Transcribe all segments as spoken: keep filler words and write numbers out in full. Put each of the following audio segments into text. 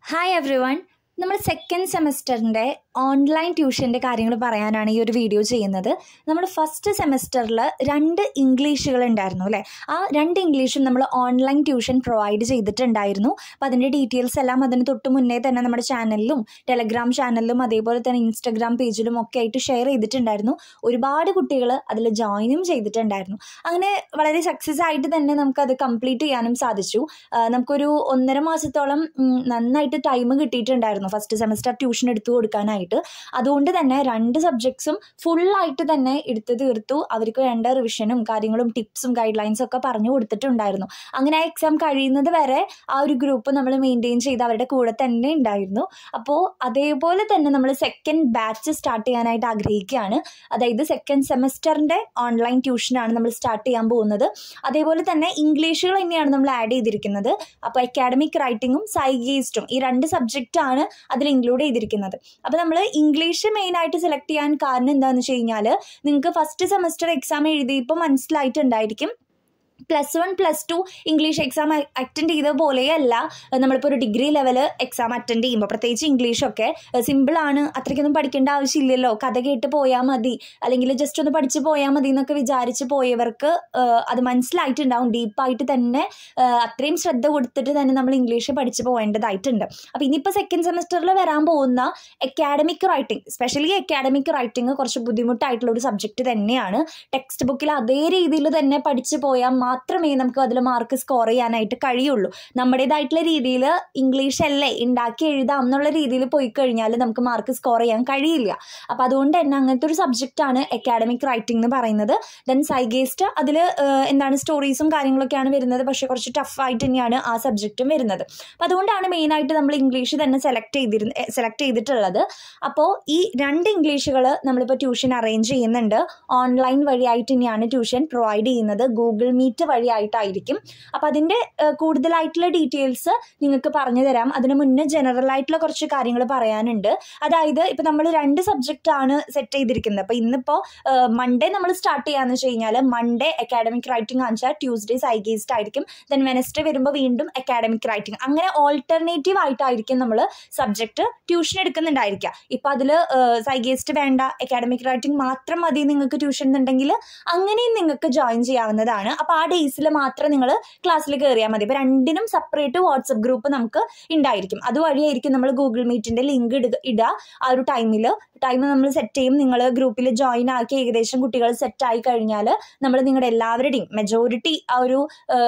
Hi everyone. നമ്മൾ second സെമസ്റ്ററിൻ്റെ online ട്യൂഷൻ്റെ കാര്യങ്ങൾ പറയാനാണ് ഈ ഒരു വീഡിയോ ചെയ്യുന്നത്. നമ്മൾ ഫസ്റ്റ് സെമസ്റ്ററിൽ രണ്ട് ഇംഗ്ലീഷുകൾ ഉണ്ടായിരുന്നു അല്ലേ? ആ രണ്ട് ഇംഗ്ലീഷും നമ്മൾ ഓൺലൈൻ ട്യൂഷൻ പ്രൊവൈഡ് ചെയ്തിട്ടുണ്ടായിരുന്നു. അപ്പോൾ അതിൻ്റെ ഡീറ്റെയിൽസ് എല്ലാം അതിന് തൊട്ട് മുന്നേ തന്നെ നമ്മുടെ ചാനലിലും ടെലഗ്രാം ചാനലിലും അതേപോലെ തന്നെ ഇൻസ്റ്റഗ്രാം പേജിലും ഒക്കെ ആയിട്ട് ഷെയർ ചെയ്തിട്ടുണ്ടായിരുന്നു. ഒരുപാട് കുട്ടികൾ അതിൽ ജോയിനും ചെയ്തിട്ടുണ്ടായിരുന്നു. അങ്ങനെ വളരെ സക്സസ് ആയിട്ട് തന്നെ നമുക്കത് കംപ്ലീറ്റ് ചെയ്യാനും സാധിച്ചു. നമുക്കൊരു ഒന്നര മാസത്തോളം നന്നായിട്ട് ടൈം കിട്ടിയിട്ടുണ്ടായിരുന്നു ഫസ്റ്റ് സെമസ്റ്റർ ട്യൂഷൻ എടുത്തു കൊടുക്കാനായിട്ട്. അതുകൊണ്ട് തന്നെ രണ്ട് സബ്ജക്ട്സും ഫുള്ളായിട്ട് തന്നെ എടുത്ത് തീർത്തു. അവർക്ക് വേണ്ട റിവിഷനും കാര്യങ്ങളും ടിപ്സും ഗൈഡ് ലൈൻസും ഒക്കെ പറഞ്ഞു കൊടുത്തിട്ടുണ്ടായിരുന്നു. അങ്ങനെ ആ എക്സാം കഴിയുന്നത് വരെ ആ ഒരു ഗ്രൂപ്പ് നമ്മൾ മെയിൻറ്റെയിൻ ചെയ്ത് അവരുടെ കൂടെ തന്നെ ഉണ്ടായിരുന്നു. അപ്പോൾ അതേപോലെ തന്നെ നമ്മൾ സെക്കൻഡ് ബാച്ച് സ്റ്റാർട്ട് ചെയ്യാനായിട്ട് ആഗ്രഹിക്കുകയാണ്. അതായത് സെക്കൻഡ് സെമസ്റ്ററിൻ്റെ ഓൺലൈൻ ട്യൂഷനാണ് നമ്മൾ സ്റ്റാർട്ട് ചെയ്യാൻ പോകുന്നത്. അതേപോലെ തന്നെ ഇംഗ്ലീഷുകൾ തന്നെയാണ് നമ്മൾ ആഡ് ചെയ്തിരിക്കുന്നത്. അപ്പോൾ അക്കാഡമിക് റൈറ്റിങ്ങും സൈഗീസ്റ്റും ഈ രണ്ട് സബ്ജക്റ്റാണ് അതിൽ ഇൻക്ലൂഡ് ചെയ്തിരിക്കുന്നത്. അപ്പോൾ നമ്മൾ ഇംഗ്ലീഷ് മെയിനായിട്ട് സെലക്ട് ചെയ്യാൻ കാരണം എന്താണെന്ന് വെച്ച് കഴിഞ്ഞാൽ നിങ്ങൾക്ക് ഫസ്റ്റ് സെമസ്റ്റർ എക്സാം എഴുതിയപ്പോൾ മനസ്സിലായിട്ടുണ്ടായിരിക്കും plus one plus two English exam attend ചെയ്ത പോലെയല്ല നമ്മളിപ്പോൾ ഒരു ഡിഗ്രി ലെവൽ എക്സാം അറ്റൻഡ് ചെയ്യുമ്പോൾ, പ്രത്യേകിച്ച് ഇംഗ്ലീഷൊക്കെ സിമ്പിളാണ്, അത്രയ്ക്കൊന്നും പഠിക്കേണ്ട ആവശ്യമില്ലല്ലോ, കഥ കേട്ട് പോയാൽ മതി അല്ലെങ്കിൽ ജസ്റ്റ് ഒന്ന് പഠിച്ച് പോയാൽ മതി എന്നൊക്കെ വിചാരിച്ച് പോയവർക്ക് അത് മനസ്സിലായിട്ടുണ്ടാവും. ഡീപ്പായിട്ട് തന്നെ അത്രയും ശ്രദ്ധ കൊടുത്തിട്ട് തന്നെ നമ്മൾ ഇംഗ്ലീഷ് പഠിച്ച് പോകേണ്ടതായിട്ടുണ്ട്. അപ്പോൾ ഇനിയിപ്പോൾ സെക്കൻഡ് സെമസ്റ്ററിൽ വരാൻ പോകുന്ന academic writing, specially academic writing കുറച്ച് ബുദ്ധിമുട്ടായിട്ടുള്ള ഒരു സബ്ജക്റ്റ് തന്നെയാണ്. ടെക്സ്റ്റ് ബുക്കിൽ അതേ രീതിയിൽ തന്നെ പഠിച്ച് പോയാൽ മാത്രമേ നമുക്ക് അതിൽ മാർക്ക് സ്കോർ ചെയ്യാനായിട്ട് കഴിയുള്ളൂ. നമ്മുടേതായിട്ടുള്ള രീതിയിൽ ഇംഗ്ലീഷ് അല്ലേ ഉണ്ടാക്കി എഴുതാം എന്നുള്ള രീതിയിൽ പോയി കഴിഞ്ഞാൽ നമുക്ക് മാർക്ക് സ്കോർ ചെയ്യാൻ കഴിയില്ല. അപ്പോൾ അതുകൊണ്ട് തന്നെ അങ്ങനത്തെ ഒരു സബ്ജക്റ്റാണ് അക്കാഡമിക് റൈറ്റിംഗ് എന്ന് പറയുന്നത്. ദെൻ സൈഗേസ്റ്റ് അതിൽ എന്താണ് സ്റ്റോറീസും കാര്യങ്ങളൊക്കെയാണ് വരുന്നത്. പക്ഷേ കുറച്ച് ടഫായിട്ട് തന്നെയാണ് ആ സബ്ജക്റ്റും വരുന്നത്. അപ്പോൾ അതുകൊണ്ടാണ് മെയിനായിട്ട് നമ്മൾ ഇംഗ്ലീഷ് തന്നെ സെലക്ട് ചെയ്തിരുന്ന സെലക്ട് ചെയ്തിട്ടുള്ളത്. അപ്പോൾ ഈ രണ്ട് ഇംഗ്ലീഷുകൾ നമ്മളിപ്പോൾ ട്യൂഷൻ അറേഞ്ച് ചെയ്യുന്നുണ്ട്. ഓൺലൈൻ വഴിയായിട്ട് തന്നെയാണ് ട്യൂഷൻ പ്രൊവൈഡ് ചെയ്യുന്നത്. ഗൂഗിൾ മീറ്റ് വഴിയായിട്ടായിരിക്കും. അപ്പം അതിൻ്റെ കൂടുതലായിട്ടുള്ള ഡീറ്റെയിൽസ് നിങ്ങൾക്ക് പറഞ്ഞു തരാം. അതിന് മുന്നേ ജനറൽ ആയിട്ടുള്ള കുറച്ച് കാര്യങ്ങൾ പറയാനുണ്ട്. അതായത് ഇപ്പം നമ്മൾ രണ്ട് സബ്ജക്റ്റ് ആണ് സെറ്റ് ചെയ്തിരിക്കുന്നത്. അപ്പോൾ ഇന്നിപ്പോൾ മൺഡേ നമ്മൾ സ്റ്റാർട്ട് ചെയ്യാന്ന് വെച്ച് കഴിഞ്ഞാൽ മൺഡേ അക്കാഡമിക് റൈറ്റിംഗ് ആണെച്ചാൽ ട്യൂസ്ഡേ സൈഗീസ്റ്റ് ആയിരിക്കും. ദെൻ വെനസ്ഡേ വരുമ്പോൾ വീണ്ടും അക്കാഡമിക് റൈറ്റിംഗ്. അങ്ങനെ ഓൾട്ടർനേറ്റീവ് ആയിട്ടായിരിക്കും നമ്മൾ സബ്ജക്റ്റ് ട്യൂഷൻ എടുക്കുന്നുണ്ടായിരിക്കുക. ഇപ്പം അതിൽ സൈഗീസ്റ്റ് വേണ്ട, അക്കാഡമിക് റൈറ്റിംഗ് മാത്രം മതി നിങ്ങൾക്ക് ട്യൂഷൻ എന്നുണ്ടെങ്കിൽ അങ്ങനെയും നിങ്ങൾക്ക് ജോയിൻ ചെയ്യാവുന്നതാണ്. അപ്പോൾ ആ ഡേയ്സിൽ മാത്രം നിങ്ങൾ ക്ലാസ്സിൽ കയറിയാൽ മതി. ഇപ്പോൾ രണ്ടിനും സെപ്പറേറ്റ് വാട്സപ്പ് ഗ്രൂപ്പ് നമുക്ക് ഉണ്ടായിരിക്കും. അതുവഴിയായിരിക്കും നമ്മൾ ഗൂഗിൾ മീറ്റിൻ്റെ ലിങ്ക് ഇടുക ഇടുക ആ ഒരു ടൈമിൽ ടൈം നമ്മൾ സെറ്റ് ചെയ്യും. നിങ്ങൾ ഗ്രൂപ്പിൽ ജോയിൻ ആക്കി ഏകദേശം കുട്ടികൾ സെറ്റായി കഴിഞ്ഞാൽ നമ്മൾ നിങ്ങളുടെ എല്ലാവരുടെയും മെജോറിറ്റി ആ ഒരു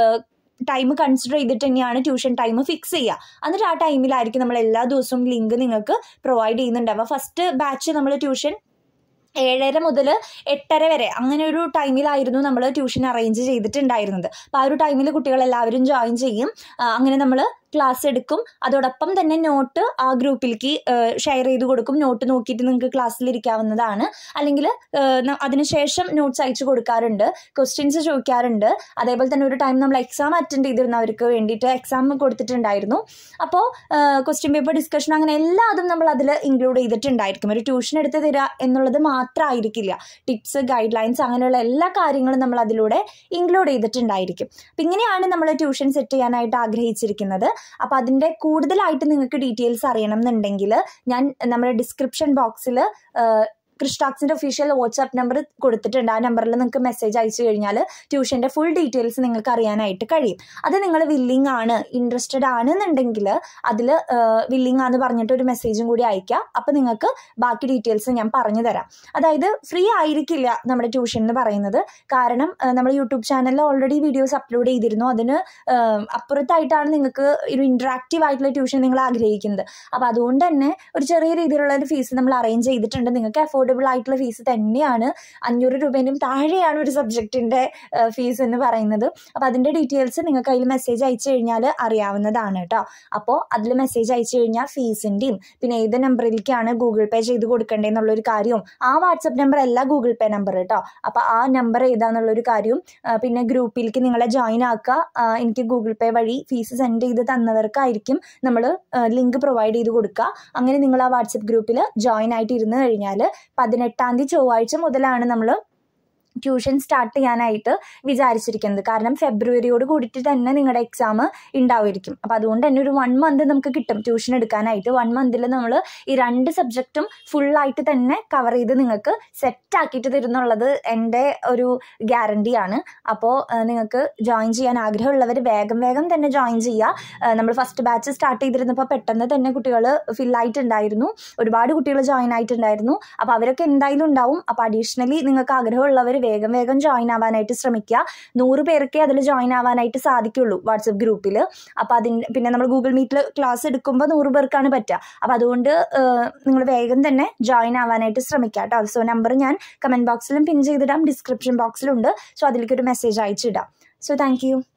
ടൈം കൺസിഡർ ചെയ്തിട്ട് തന്നെയാണ് ട്യൂഷൻ ടൈം ഫിക്സ് ചെയ്യുക. എന്നിട്ട് ആ ടൈമിലായിരിക്കും നമ്മൾ എല്ലാ ദിവസവും ലിങ്ക് നിങ്ങൾക്ക് പ്രൊവൈഡ് ചെയ്യുന്നുണ്ട്. അപ്പോൾ ഫസ്റ്റ് ബാച്ച് നമ്മൾ ട്യൂഷൻ ഏഴര മുതൽ എട്ടര വരെ അങ്ങനെ ഒരു ടൈമിലായിരുന്നു നമ്മൾ ട്യൂഷൻ അറേഞ്ച് ചെയ്തിട്ടുണ്ടായിരുന്നത്. അപ്പോൾ ആ ഒരു ടൈമിൽ കുട്ടികളെല്ലാവരും ജോയിൻ ചെയ്യും. അങ്ങനെ നമ്മൾ ക്ലാസ് എടുക്കും. അതോടൊപ്പം തന്നെ നോട്ട് ആ ഗ്രൂപ്പിലേക്ക് ഷെയർ ചെയ്ത് കൊടുക്കും. നോട്ട് നോക്കിയിട്ട് നിങ്ങൾക്ക് ക്ലാസ്സിലിരിക്കാവുന്നതാണ്. അല്ലെങ്കിൽ അതിനുശേഷം നോട്ട്സ് അയച്ചു കൊടുക്കാറുണ്ട്, ക്വസ്റ്റ്യൻസ് ചോദിക്കാറുണ്ട്. അതേപോലെ തന്നെ ഒരു ടൈം നമ്മൾ എക്സാം അറ്റൻഡ് ചെയ്തിരുന്നവർക്ക് വേണ്ടിയിട്ട് എക്സാം കൊടുത്തിട്ടുണ്ടായിരുന്നു. അപ്പോൾ ക്വസ്റ്റ്യൻ പേപ്പർ ഡിസ്കഷൻ അങ്ങനെ എല്ലാതും നമ്മൾ അതിൽ ഇൻക്ലൂഡ് ചെയ്തിട്ടുണ്ടായിരിക്കും. ഒരു ട്യൂഷൻ എടുത്ത് തരിക എന്നുള്ളത് മാത്രമായിരിക്കില്ല. ടിപ്സ്, ഗൈഡ് ലൈൻസ് അങ്ങനെയുള്ള എല്ലാ കാര്യങ്ങളും നമ്മൾ അതിലൂടെ ഇൻക്ലൂഡ് ചെയ്തിട്ടുണ്ടായിരിക്കും. അപ്പം ഇങ്ങനെയാണ് നമ്മൾ ട്യൂഷൻ സെറ്റ് ചെയ്യാനായിട്ട് ആഗ്രഹിച്ചിരിക്കുന്നത്. അപ്പോൾ അതിൻ്റെ കൂടുതലായിട്ട് നിങ്ങൾക്ക് ഡീറ്റെയിൽസ് അറിയണം എന്നുണ്ടെങ്കിൽ ഞാൻ നമ്മുടെ ഡിസ്ക്രിപ്ഷൻ ബോക്സിൽ ക്രിസ്റ്റാക്സിൻ്റെ ഒഫീഷ്യൽ വാട്സാപ്പ് നമ്പർ കൊടുത്തിട്ടുണ്ട്. ആ നമ്പറിൽ നിങ്ങൾക്ക് മെസ്സേജ് അയച്ചു കഴിഞ്ഞാൽ ട്യൂഷൻ്റെ ഫുൾ ഡീറ്റെയിൽസ് നിങ്ങൾക്ക് അറിയാനായിട്ട് കഴിയും. അത് നിങ്ങൾ വില്ലിങ് ആണ്, ഇൻട്രസ്റ്റഡ് ആണെന്നുണ്ടെങ്കിൽ അതിൽ വില്ലിങ് ആണെന്ന് പറഞ്ഞിട്ട് ഒരു മെസ്സേജും കൂടി അയക്കാം. അപ്പോൾ നിങ്ങൾക്ക് ബാക്കി ഡീറ്റെയിൽസ് ഞാൻ പറഞ്ഞു തരാം. അതായത് ഫ്രീ ആയിരിക്കില്ല നമ്മുടെ ട്യൂഷൻ എന്ന് പറയുന്നത്. കാരണം നമ്മൾ യൂട്യൂബ് ചാനലിൽ ഓൾറെഡി വീഡിയോസ് അപ്ലോഡ് ചെയ്തിരുന്നു. അതിന് അപ്പുറത്തായിട്ടാണ് നിങ്ങൾക്ക് ഒരു ഇൻട്രാക്റ്റീവ് ആയിട്ടുള്ള ട്യൂഷൻ നിങ്ങൾ ആഗ്രഹിക്കുന്നത്. അപ്പോൾ അതുകൊണ്ട് തന്നെ ഒരു ചെറിയ രീതിയിലുള്ള ഒരു ഫീസ് നമ്മൾ അറേഞ്ച് ചെയ്തിട്ടുണ്ട്. നിങ്ങൾക്ക് അഫോർഡ് ആയിട്ടുള്ള ഫീസ് തന്നെയാണ്. അഞ്ഞൂറ് രൂപേനും താഴെയാണ് ഒരു സബ്ജക്റ്റിൻ്റെ ഫീസ് എന്ന് പറയുന്നത്. അപ്പോൾ അതിൻ്റെ ഡീറ്റെയിൽസ് നിങ്ങൾക്ക് അതിൽ മെസ്സേജ് അയച്ചു കഴിഞ്ഞാൽ അറിയാവുന്നതാണ് കേട്ടോ. അപ്പോൾ അതിൽ മെസ്സേജ് അയച്ചു കഴിഞ്ഞാൽ ഫീസിൻ്റെയും പിന്നെ ഏത് നമ്പറിലേക്കാണ് ഗൂഗിൾ പേ ചെയ്ത് കൊടുക്കേണ്ടതെന്നുള്ളൊരു കാര്യവും, ആ വാട്സപ്പ് നമ്പർ അല്ല ഗൂഗിൾ പേ നമ്പർ കേട്ടോ. അപ്പോൾ ആ നമ്പർ ഏതാന്നുള്ളൊരു കാര്യവും, പിന്നെ ഗ്രൂപ്പിലേക്ക് നിങ്ങളെ ജോയിൻ ആക്കുക. എനിക്ക് ഗൂഗിൾ പേ വഴി ഫീസ് സെൻഡ് ചെയ്ത് തന്നവർക്കായിരിക്കും നമ്മൾ ലിങ്ക് പ്രൊവൈഡ് ചെയ്ത് കൊടുക്കുക. അങ്ങനെ നിങ്ങൾ ആ വാട്സപ്പ് ഗ്രൂപ്പിൽ ജോയിൻ ആയിട്ട് ഇരുന്ന് കഴിഞ്ഞാൽ പതിനെട്ടാം തീയതി ചൊവ്വാഴ്ച മുതലാണ് നമ്മൾ ട്യൂഷൻ സ്റ്റാർട്ട് ചെയ്യാനായിട്ട് വിചാരിച്ചിരിക്കുന്നത്. കാരണം ഫെബ്രുവരിയോട് കൂടിയിട്ട് തന്നെ നിങ്ങളുടെ എക്സാം ഉണ്ടാവുമായിരിക്കും. അപ്പോൾ അതുകൊണ്ട് തന്നെ ഒരു വൺ മന്ത് നമുക്ക് കിട്ടും ട്യൂഷൻ എടുക്കാനായിട്ട്. വൺ മന്തിൽ നമ്മൾ ഈ രണ്ട് സബ്ജക്റ്റും ഫുള്ളായിട്ട് തന്നെ കവർ ചെയ്ത് നിങ്ങൾക്ക് സെറ്റാക്കിയിട്ട് തരുന്നുള്ളത് എൻ്റെ ഒരു ഗ്യാരണ്ടിയാണ്. അപ്പോൾ നിങ്ങൾക്ക് ജോയിൻ ചെയ്യാൻ ആഗ്രഹമുള്ളവർ വേഗം വേഗം തന്നെ ജോയിൻ ചെയ്യുക. നമ്മൾ ഫസ്റ്റ് ബാച്ച് സ്റ്റാർട്ട് ചെയ്തിരുന്നപ്പോൾ പെട്ടെന്ന് തന്നെ കുട്ടികൾ ഫില്ലായിട്ടുണ്ടായിരുന്നു, ഒരുപാട് കുട്ടികൾ ജോയിൻ ആയിട്ടുണ്ടായിരുന്നു. അപ്പോൾ അവരൊക്കെ എന്തായാലും ഉണ്ടാവും. അപ്പോൾ അഡീഷണലി നിങ്ങൾക്ക് ആഗ്രഹമുള്ളവർ വേഗം വേഗം ജോയിൻ ആവാനായിട്ട് ശ്രമിക്കുക. നൂറ് പേർക്കേ അതിൽ ജോയിൻ ആവാനായിട്ട് സാധിക്കുള്ളൂ വാട്സപ്പ് ഗ്രൂപ്പിൽ. അപ്പോൾ അതിന് പിന്നെ നമ്മൾ ഗൂഗിൾ മീറ്റിൽ ക്ലാസ് എടുക്കുമ്പോൾ നൂറ് പേർക്കാണ് പറ്റുക. അപ്പോൾ അതുകൊണ്ട് നിങ്ങൾ വേഗം തന്നെ ജോയിൻ ആവാനായിട്ട് ശ്രമിക്കുക കേട്ടോ. സോ നമ്പർ ഞാൻ കമൻറ്റ് ബോക്സിലും പിൻ ചെയ്തിടാം, ഡിസ്ക്രിപ്ഷൻ ബോക്സിലുണ്ട്. സോ അതിലേക്കൊരു മെസ്സേജ് അയച്ചിടാം. So thank U.